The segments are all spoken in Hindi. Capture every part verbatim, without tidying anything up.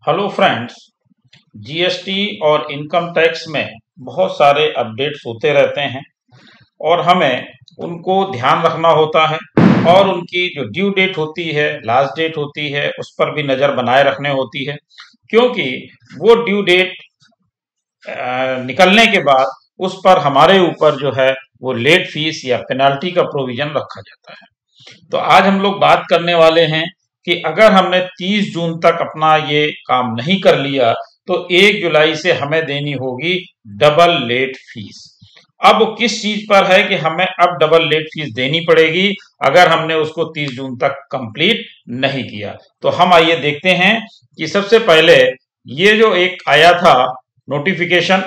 हेलो फ्रेंड्स, जीएसटी और इनकम टैक्स में बहुत सारे अपडेट्स होते रहते हैं और हमें उनको ध्यान रखना होता है और उनकी जो ड्यू डेट होती है, लास्ट डेट होती है, उस पर भी नज़र बनाए रखने होती है, क्योंकि वो ड्यू डेट निकलने के बाद उस पर हमारे ऊपर जो है वो लेट फीस या पेनल्टी का प्रोविजन रखा जाता है। तो आज हम लोग बात करने वाले हैं कि अगर हमने तीस जून तक अपना ये काम नहीं कर लिया तो एक जुलाई से हमें देनी होगी डबल लेट फीस। अब किस चीज पर है कि हमें अब डबल लेट फीस देनी पड़ेगी अगर हमने उसको तीस जून तक कंप्लीट नहीं किया। तो हम आइए देखते हैं कि सबसे पहले ये जो एक आया था नोटिफिकेशन,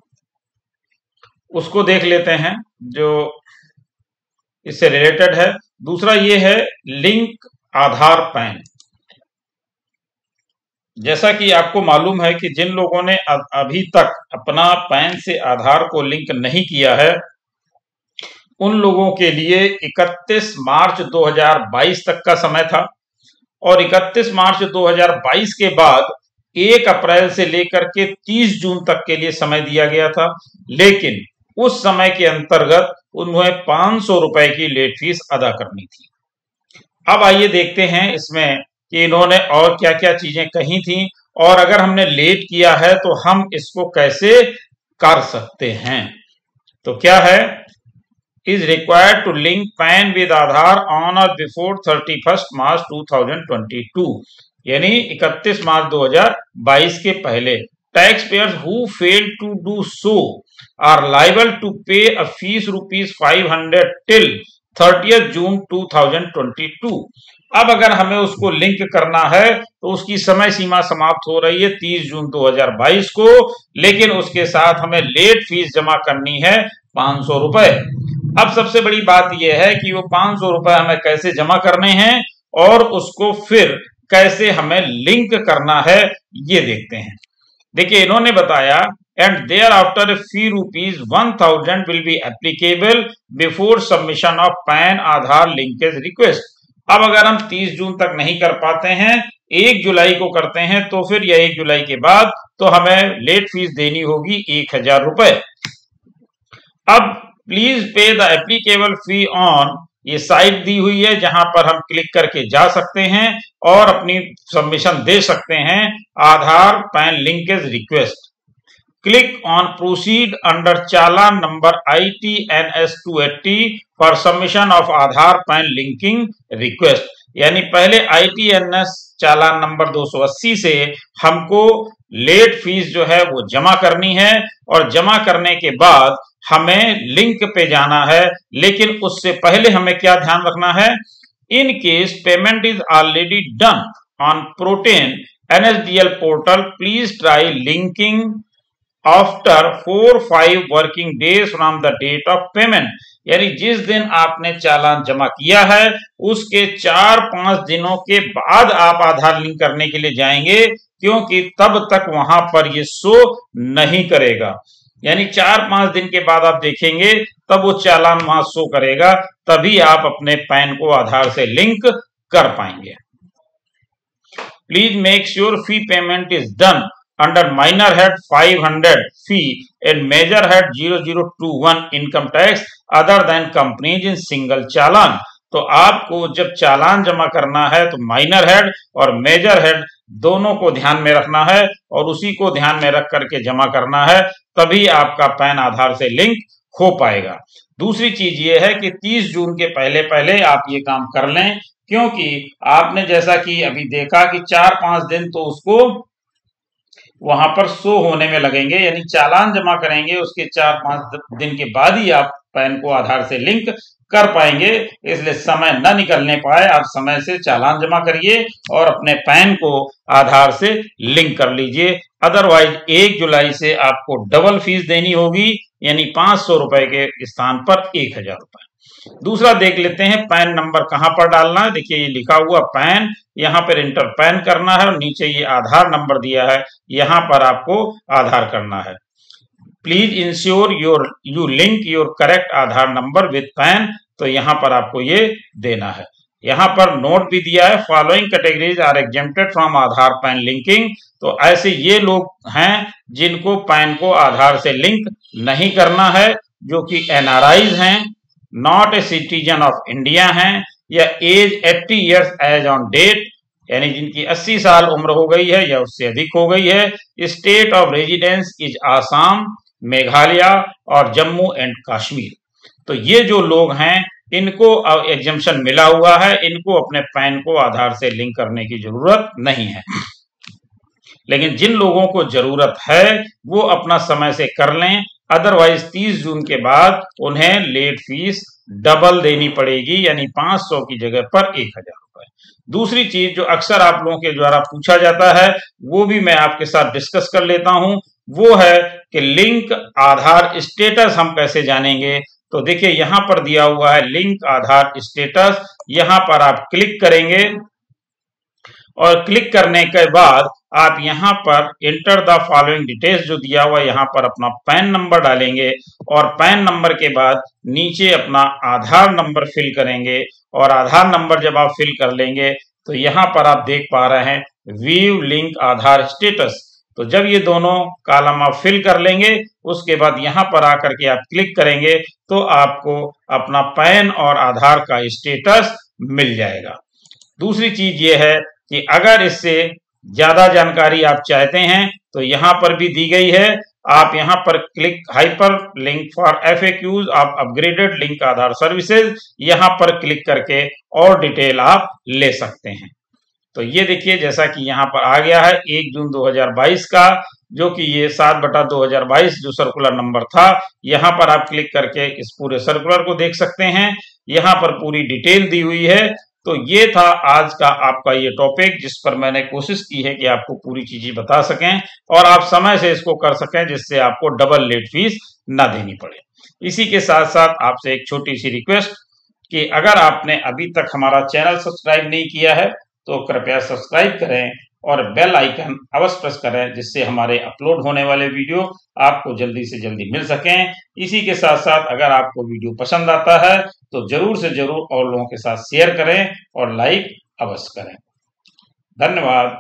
उसको देख लेते हैं जो इससे रिलेटेड है। दूसरा ये है लिंक आधार पैन। जैसा कि आपको मालूम है कि जिन लोगों ने अभी तक अपना पैन से आधार को लिंक नहीं किया है उन लोगों के लिए इकतीस मार्च दो हज़ार बाईस तक का समय था और इकतीस मार्च दो हज़ार बाईस के बाद एक अप्रैल से लेकर के तीस जून तक के लिए समय दिया गया था, लेकिन उस समय के अंतर्गत उन्हें पांच सौ रुपए की लेट फीस अदा करनी थी। अब आइए देखते हैं इसमें कि इन्होंने और क्या क्या चीजें कही थी और अगर हमने लेट किया है तो हम इसको कैसे कर सकते हैं। तो क्या है, is required to link PAN with Aadhaar on or before thirty first March two thousand twenty two, यानी इकतीस मार्च दो हज़ार बाईस के पहले। Tax payers who fail to do so are liable to pay a fee rupees five hundred till thirtieth June two thousand twenty two. अब अगर हमें उसको लिंक करना है तो उसकी समय सीमा समाप्त हो रही है तीस जून दो हज़ार बाईस को, लेकिन उसके साथ हमें लेट फीस जमा करनी है पांच सौ रुपए। अब सबसे बड़ी बात यह है कि वो पांच सौ रुपए हमें कैसे जमा करने हैं और उसको फिर कैसे हमें लिंक करना है ये देखते हैं। देखिए, इन्होंने बताया and thereafter a fee rupees one thousand will be applicable before submission of PAN Aadhaar linkage request। अब अगर हम तीस जून तक नहीं कर पाते हैं, एक जुलाई को करते हैं, तो फिर यह एक जुलाई के बाद तो हमें लेट फीस देनी होगी एक हजार रुपए। अब please pay the applicable fee on, ये साइट दी हुई है जहां पर हम क्लिक करके जा सकते हैं और अपनी सबमिशन दे सकते हैं Aadhaar PAN linkage request. Click on proceed under challan number I T N S two eighty for submission of Aadhaar PAN linking request, यानी पहले I T N S challan number दो सौ अस्सी से हमको लेट फीस जो है वो जमा करनी है और जमा करने के बाद हमें लिंक पे जाना है। लेकिन उससे पहले हमें क्या ध्यान रखना है, in case payment is already done on protean N S D L portal please try linking after four five working days from the date of payment, यानी जिस दिन आपने चालान जमा किया है उसके चार पांच दिनों के बाद आप आधार लिंक करने के लिए जाएंगे, क्योंकि तब तक वहां पर ये शो नहीं करेगा। यानी चार पांच दिन के बाद आप देखेंगे तब वो चालान वहां शो करेगा, तभी आप अपने पैन को आधार से लिंक कर पाएंगे। Please make sure fee payment is done under minor head five hundred fee and major head zero zero two one income tax other than companies in single challan. तो आपको जब चालान जमा करना है तो माइनर हेड और मेजर हेड दोनों को ध्यान में रखना है और उसी को ध्यान में रख करके जमा करना है, तभी आपका पैन आधार से लिंक हो पाएगा। दूसरी चीज ये है कि तीस जून के पहले पहले आप ये काम कर लें, क्योंकि आपने जैसा कि अभी देखा कि चार पांच दिन तो उसको वहां पर शो होने में लगेंगे, यानी चालान जमा करेंगे उसके चार पांच दिन के बाद ही आप पैन को आधार से लिंक कर पाएंगे। इसलिए समय न निकलने पाए, आप समय से चालान जमा करिए और अपने पैन को आधार से लिंक कर लीजिए। अदरवाइज एक जुलाई से आपको डबल फीस देनी होगी, यानी पांच सौ रुपए के स्थान पर एक हजार रुपए। दूसरा देख लेते हैं पैन नंबर कहां पर डालना है। देखिए, ये लिखा हुआ पैन, यहां पर इंटर पैन करना है और नीचे ये आधार नंबर दिया है, यहां पर आपको आधार करना है। Please ensure your you link your correct Aadhaar number with PAN, तो यहां पर आपको ये देना है। यहाँ पर नोट भी दिया है, following categories are exempted from Aadhaar PAN linking. तो ऐसे ये लोग हैं जिनको पैन को आधार से लिंक नहीं करना है, जो कि एनआरआईज हैं, not a citizen of India हैं, या age eighty years age on date, यानी जिनकी अस्सी साल उम्र हो गई है या उससे अधिक हो गई है। State of residence is Assam, Meghalaya और जम्मू एंड कश्मीर। तो ये जो लोग हैं इनको एग्जेम्पशन मिला हुआ है, इनको अपने पैन को आधार से लिंक करने की जरूरत नहीं है। लेकिन जिन लोगों को जरूरत है वो अपना समय से कर लें, अदरवाइज तीस जून के बाद उन्हें लेट फीस डबल देनी पड़ेगी, यानी पांच सौ की जगह पर एक हजार रुपए। दूसरी चीज जो अक्सर आप लोगों के द्वारा पूछा जाता है वो भी मैं आपके साथ डिस्कस कर लेता हूं, वो है कि लिंक आधार स्टेटस हम कैसे जानेंगे। तो देखिए यहां पर दिया हुआ है लिंक आधार स्टेटस, यहां पर आप क्लिक करेंगे और क्लिक करने के बाद आप यहां पर इंटर द फॉलोइंग डिटेल्स जो दिया हुआ है यहां पर अपना पैन नंबर डालेंगे और पैन नंबर के बाद नीचे अपना आधार नंबर फिल करेंगे और आधार नंबर जब आप फिल कर लेंगे तो यहां पर आप देख पा रहे हैं व्यू लिंक आधार स्टेटस। तो जब ये दोनों कॉलम आप फिल कर लेंगे उसके बाद यहां पर आकर के आप क्लिक करेंगे तो आपको अपना पैन और आधार का स्टेटस मिल जाएगा। दूसरी चीज ये है कि अगर इससे ज्यादा जानकारी आप चाहते हैं तो यहां पर भी दी गई है, आप यहां पर click hyper link for FAQs आप अपग्रेडेड लिंक आधार सर्विसेज, यहां पर क्लिक करके और डिटेल आप ले सकते हैं। तो ये देखिए जैसा कि यहाँ पर आ गया है एक जून दो हज़ार बाईस का, जो कि ये सात बटा दो हजार बाईस जो सर्कुलर नंबर था, यहाँ पर आप क्लिक करके इस पूरे सर्कुलर को देख सकते हैं। यहाँ पर पूरी डिटेल दी हुई है। तो ये था आज का आपका ये टॉपिक जिस पर मैंने कोशिश की है कि आपको पूरी चीजें बता सकें और आप समय से इसको कर सकें जिससे आपको डबल लेट फीस ना देनी पड़े। इसी के साथ साथ आपसे एक छोटी सी रिक्वेस्ट कि अगर आपने अभी तक हमारा चैनल सब्सक्राइब नहीं किया है तो कृपया सब्सक्राइब करें और बेल आइकन अवश्य प्रेस करें जिससे हमारे अपलोड होने वाले वीडियो आपको जल्दी से जल्दी मिल सकें। इसी के साथ साथ अगर आपको वीडियो पसंद आता है तो जरूर से जरूर और लोगों के साथ शेयर करें और लाइक अवश्य करें। धन्यवाद।